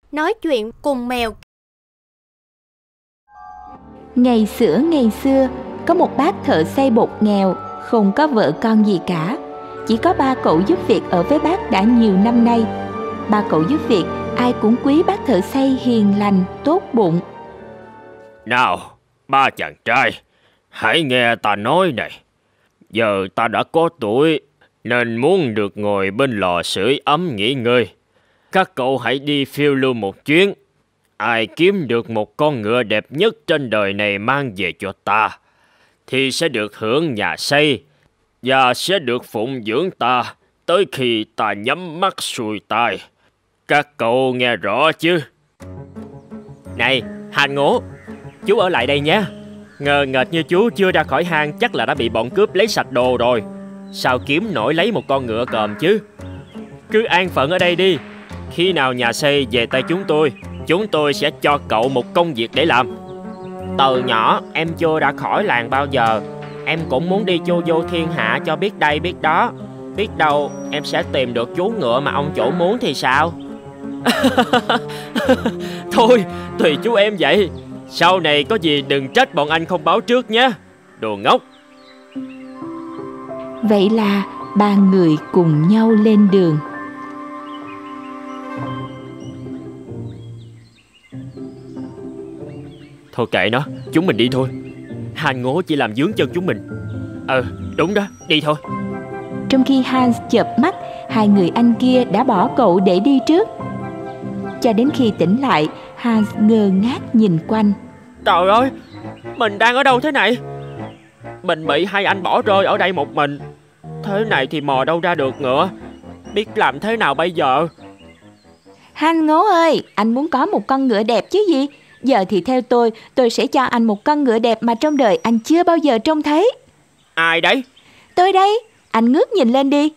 nói chuyện cùng mèo. Ngày xưa, có một bác thợ xây bột nghèo, không có vợ con gì cả. Chỉ có 3 cậu giúp việc ở với bác đã nhiều năm nay. 3 cậu giúp việc ai cũng quý bác thợ xây hiền lành, tốt bụng. Nào, 3 chàng trai, hãy nghe ta nói này. Giờ ta đã có tuổi, nên muốn được ngồi bên lò sưởi ấm nghỉ ngơi. Các cậu hãy đi phiêu lưu một chuyến. Ai kiếm được một con ngựa đẹp nhất trên đời này mang về cho ta, thì sẽ được hưởng nhà xây và sẽ được phụng dưỡng ta tới khi ta nhắm mắt xuôi tai. Các cậu nghe rõ chứ? Này, Hành Ngố, chú ở lại đây nhé. Ngờ nghệch như chú chưa ra khỏi hang chắc là đã bị bọn cướp lấy sạch đồ rồi. Sao kiếm nổi lấy một con ngựa còm chứ? Cứ an phận ở đây đi. Khi nào nhà xây về tay chúng tôi sẽ cho cậu một công việc để làm. Từ nhỏ em chưa ra khỏi làng bao giờ. Em cũng muốn đi chu du thiên hạ cho biết đây biết đó. Biết đâu em sẽ tìm được chú ngựa mà ông chủ muốn thì sao? Thôi, tùy chú em vậy. Sau này có gì đừng trách bọn anh không báo trước nhé. Đồ ngốc. Vậy là 3 người cùng nhau lên đường. Thôi kệ nó, chúng mình đi thôi. Hành Ngố chỉ làm vướng chân chúng mình. Đúng đó, đi thôi. Trong khi Hans chợp mắt, 2 người anh kia đã bỏ cậu để đi trước. Cho đến khi tỉnh lại, Hans ngơ ngác nhìn quanh. Trời ơi, mình đang ở đâu thế này? Mình bị 2 anh bỏ rơi ở đây một mình. Thế này thì mò đâu ra được ngựa. Biết làm thế nào bây giờ? Hans Ngố ơi, anh muốn có một con ngựa đẹp chứ gì? Giờ thì theo tôi sẽ cho anh một con ngựa đẹp mà trong đời anh chưa bao giờ trông thấy. Ai đấy? Tôi đây, anh ngước nhìn lên đi.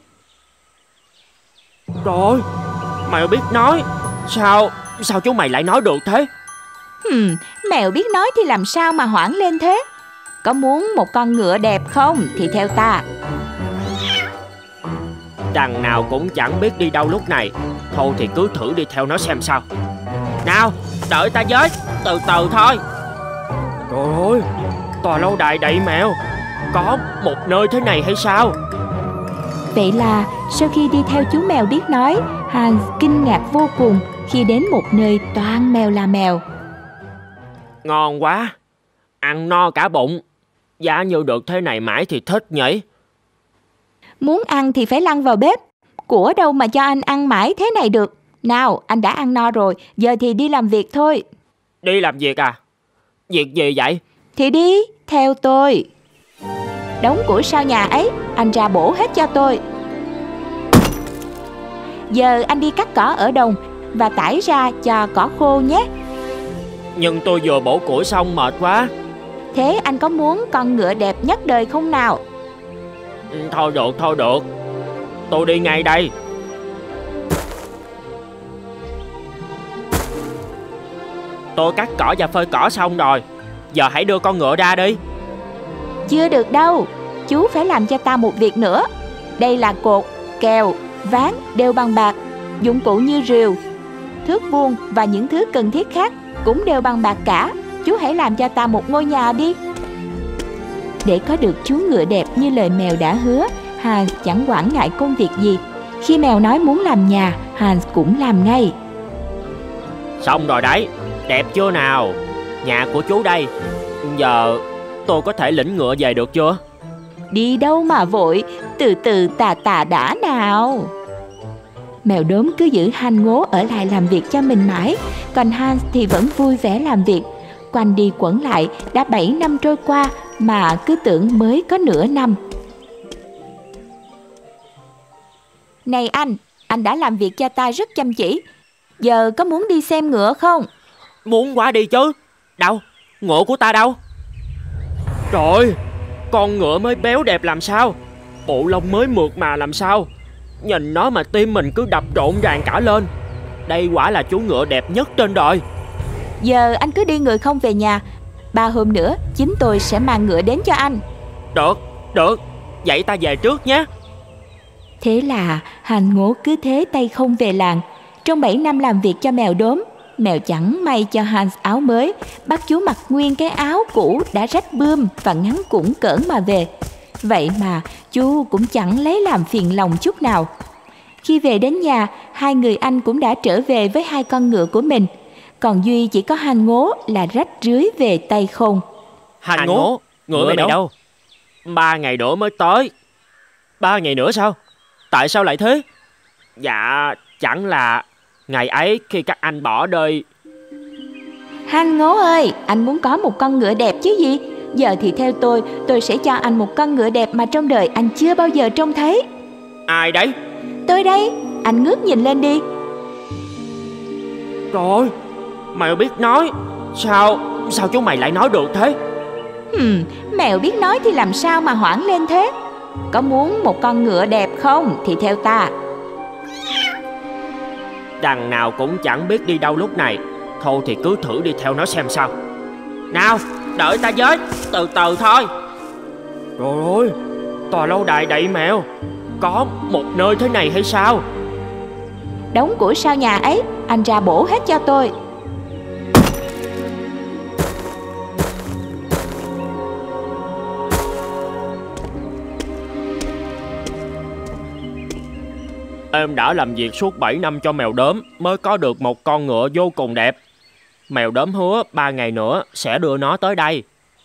Trời, mày biết nói. Sao chú mày lại nói được thế? Mèo biết nói thì làm sao mà hoảng lên thế? Có muốn một con ngựa đẹp không thì theo ta. Đằng nào cũng chẳng biết đi đâu lúc này. Thôi thì cứ thử đi theo nó xem sao. Nào, đợi ta với, từ từ thôi. Trời ơi, tòa lâu đài đầy mèo. Có một nơi thế này hay sao? Vậy là sau khi đi theo chú mèo biết nói, Hans kinh ngạc vô cùng khi đến một nơi toàn mèo là mèo. Ngon quá, ăn no cả bụng. Giá như được thế này mãi thì thích nhỉ. Muốn ăn thì phải lăn vào bếp. Của đâu mà cho anh ăn mãi thế này được. Nào, anh đã ăn no rồi, giờ thì đi làm việc thôi. Đi làm việc à? Việc gì vậy? Thì đi, theo tôi. Đống củi sau nhà ấy, anh ra bổ hết cho tôi. Giờ anh đi cắt cỏ ở đồng và tải ra cho cỏ khô nhé. Nhưng tôi vừa bổ củi xong mệt quá. Thế anh có muốn con ngựa đẹp nhất đời không nào? Thôi được. Tôi đi ngay đây. Tôi cắt cỏ và phơi cỏ xong rồi. Giờ hãy đưa con ngựa ra đi. Chưa được đâu. Chú phải làm cho ta một việc nữa. Đây là cột, kèo, ván đều bằng bạc. Dụng cụ như rìu, thước vuông và những thứ cần thiết khác cũng đều bằng bạc cả. Chú hãy làm cho ta một ngôi nhà đi. Để có được chú ngựa đẹp như lời mèo đã hứa, Hans chẳng quản ngại công việc gì. Khi mèo nói muốn làm nhà, Hans cũng làm ngay. Xong rồi đấy, đẹp chưa nào? Nhà của chú đây. Giờ tôi có thể lĩnh ngựa về được chưa? Đi đâu mà vội, từ từ tà đã nào. Mèo đốm cứ giữ Hành Ngố ở lại làm việc cho mình mãi, còn Hans thì vẫn vui vẻ làm việc. Quanh đi quẩn lại, đã 7 năm trôi qua mà cứ tưởng mới có nửa năm. Này anh đã làm việc cho ta rất chăm chỉ. Giờ có muốn đi xem ngựa không? Muốn quá đi chứ. Đâu? Ngựa của ta đâu? Trời, con ngựa mới béo đẹp làm sao? Bộ lông mới mượt mà làm sao? Nhìn nó mà tim mình cứ đập rộn ràng cả lên. Đây quả là chú ngựa đẹp nhất trên đời. Giờ anh cứ đi người không về nhà. 3 hôm nữa chính tôi sẽ mang ngựa đến cho anh. Được. Vậy ta về trước nhé. Thế là Hành Ngố cứ thế tay không về làng. Trong 7 năm làm việc cho mèo đốm, mèo chẳng may cho Hans áo mới, bắt chú mặc nguyên cái áo cũ đã rách bươm và ngắn cũn cỡn mà về. Vậy mà chú cũng chẳng lấy làm phiền lòng chút nào. Khi về đến nhà, hai người anh cũng đã trở về với hai con ngựa của mình. Còn Duy chỉ có Hành Ngố là rách rưới về tay không. Hành Ngố, ngựa mày đâu? 3 ngày nữa mới tới. 3 ngày nữa sao? Tại sao lại thế? Dạ, chẳng là ngày ấy khi các anh bỏ đời. Hành Ngố ơi, anh muốn có một con ngựa đẹp chứ gì? Giờ thì theo tôi sẽ cho anh một con ngựa đẹp mà trong đời anh chưa bao giờ trông thấy. Ai đấy? Tôi đây, anh ngước nhìn lên đi. Trời, mày biết nói. Sao chú mày lại nói được thế? Mèo biết nói thì làm sao mà hoảng lên thế? Có muốn một con ngựa đẹp không thì theo ta. Đằng nào cũng chẳng biết đi đâu lúc này. Thôi thì cứ thử đi theo nó xem sao. Nào, đợi ta với, từ từ thôi. Trời ơi, tòa lâu đài đầy mèo. Có một nơi thế này hay sao? Đống của sao nhà ấy, anh ra bổ hết cho tôi. Em đã làm việc suốt 7 năm cho mèo đốm mới có được một con ngựa vô cùng đẹp. Mèo đốm hứa 3 ngày nữa sẽ đưa nó tới đây.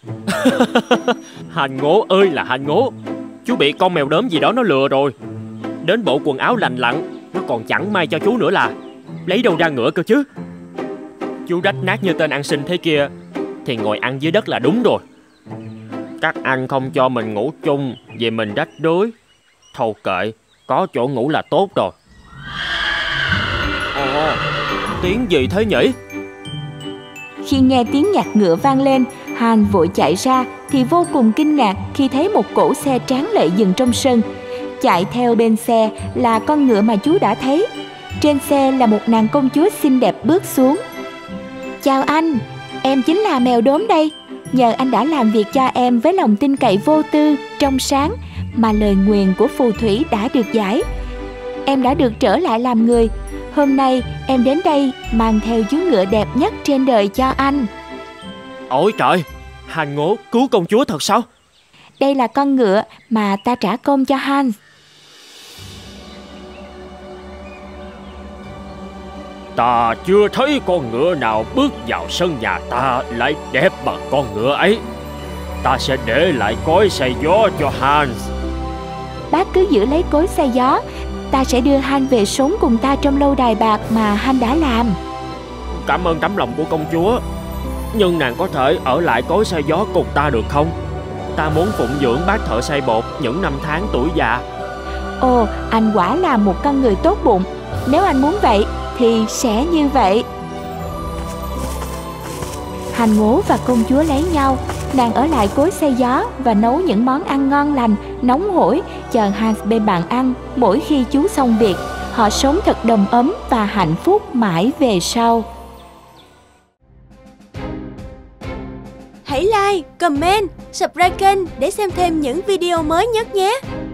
Hành Ngố ơi là Hành Ngố, chú bị con mèo đốm gì đó nó lừa rồi. Đến bộ quần áo lành lặn nó còn chẳng may cho chú nữa là. Lấy đâu ra ngựa cơ chứ? Chú rách nát như tên ăn xin thế kia thì ngồi ăn dưới đất là đúng rồi. Các anh không cho mình ngủ chung vì mình rách rưới. Thôi kệ, có chỗ ngủ là tốt rồi. Ồ, tiếng gì thế nhỉ? Khi nghe tiếng nhạc ngựa vang lên, Hans vội chạy ra thì vô cùng kinh ngạc khi thấy một cỗ xe tráng lệ dừng trong sân. Chạy theo bên xe là con ngựa mà chú đã thấy. Trên xe là một nàng công chúa xinh đẹp bước xuống. Chào anh, em chính là mèo đốm đây. Nhờ anh đã làm việc cho em với lòng tin cậy vô tư, trong sáng mà lời nguyền của phù thủy đã được giải. Em đã được trở lại làm người. Hôm nay em đến đây mang theo chú ngựa đẹp nhất trên đời cho anh. Ôi trời, Hành Ngố cứu công chúa thật sao? Đây là con ngựa mà ta trả công cho Hans. Ta chưa thấy con ngựa nào bước vào sân nhà ta lại đẹp bằng con ngựa ấy. Ta sẽ để lại cối xay gió cho Hans. Bác cứ giữ lấy cối xay gió. Ta sẽ đưa Hans về sống cùng ta trong lâu đài bạc mà Hans đã làm. Cảm ơn tấm lòng của công chúa. Nhưng nàng có thể ở lại cối xay gió cùng ta được không? Ta muốn phụng dưỡng bác thợ xay bột những năm tháng tuổi già. Ồ, anh quả là một con người tốt bụng. Nếu anh muốn vậy thì sẽ như vậy. Hành Ngố và công chúa lấy nhau. Nàng ở lại cối xay gió và nấu những món ăn ngon lành, nóng hổi chờ Hans bên bàn ăn. Mỗi khi chú xong việc, họ sống thật đầm ấm và hạnh phúc mãi về sau. Hãy like, comment, subscribe kênh để xem thêm những video mới nhất nhé.